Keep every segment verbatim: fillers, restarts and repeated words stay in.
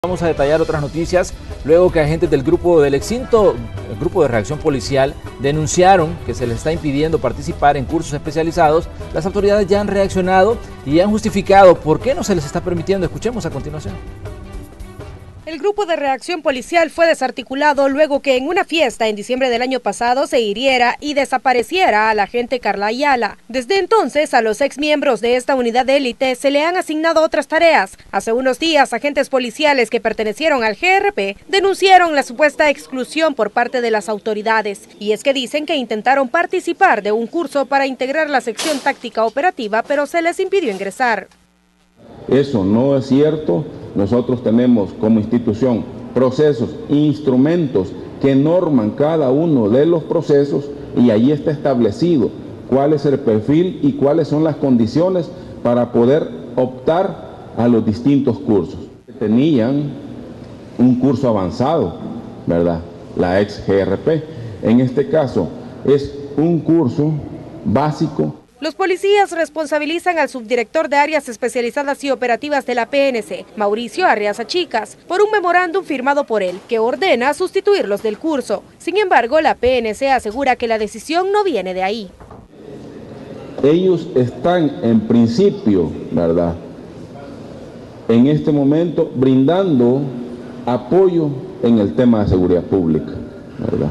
Vamos a detallar otras noticias luego que agentes del grupo del extinto el grupo de reacción policial denunciaron que se les está impidiendo participar en cursos especializados. Las autoridades ya han reaccionado y han justificado por qué no se les está permitiendo. Escuchemos a continuación. El grupo de reacción policial fue desarticulado luego que en una fiesta en diciembre del año pasado se hiriera y desapareciera a la agente Carla Ayala. Desde entonces, a los exmiembros de esta unidad de élite se le han asignado otras tareas. Hace unos días, agentes policiales que pertenecieron al G R P denunciaron la supuesta exclusión por parte de las autoridades. Y es que dicen que intentaron participar de un curso para integrar la sección táctica operativa, pero se les impidió ingresar. Eso no es cierto. Nosotros tenemos como institución procesos, instrumentos que norman cada uno de los procesos y ahí está establecido cuál es el perfil y cuáles son las condiciones para poder optar a los distintos cursos. Tenían un curso avanzado, ¿verdad? La ex G R P. En este caso es un curso básico. Los policías responsabilizan al subdirector de áreas especializadas y operativas de la P N C, Mauricio Arriaza Chicas, por un memorándum firmado por él que ordena sustituirlos del curso. Sin embargo, la P N C asegura que la decisión no viene de ahí. Ellos están en principio, ¿verdad?, en este momento brindando apoyo en el tema de seguridad pública, ¿verdad?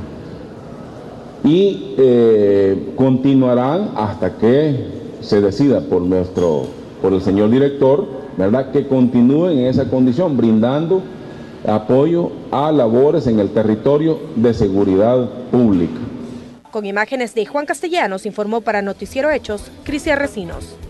Y eh, continuarán hasta que se decida por nuestro, por el señor director, ¿verdad?, que continúen en esa condición, brindando apoyo a labores en el territorio de seguridad pública. Con imágenes de Juan Castellanos, informó para Noticiero Hechos, Crisia Recinos.